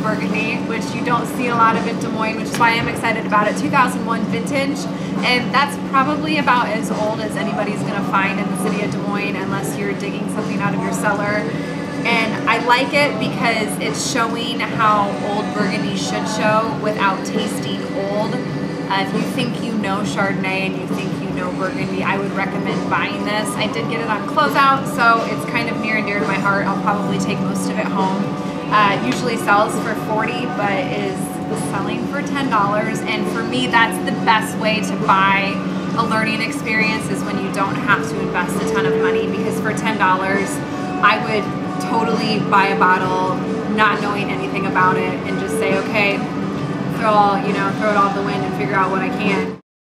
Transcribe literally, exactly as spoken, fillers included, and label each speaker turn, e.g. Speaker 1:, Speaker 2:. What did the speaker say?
Speaker 1: Burgundy, which you don't see a lot of in Des Moines, which is why I'm excited about it. two thousand one vintage, and that's probably about as old as anybody's gonna find in the city of Des Moines unless you're digging something out of your cellar. And I like it because it's showing how old Burgundy should show without tasting old. Uh, if you think you know Chardonnay and you think you know Burgundy, I would recommend buying this. I did get it on closeout, so it's kind of near and dear to my heart. I'll probably take most of it home. Uh, it usually sells for forty dollars, but is selling for ten dollars. And for me, that's the best way to buy a learning experience, is when you don't have to invest a ton of money, because for ten dollars, I would totally buy a bottle not knowing anything about it and just say, okay, throw all, you know, throw it all in the wind and figure out what I can.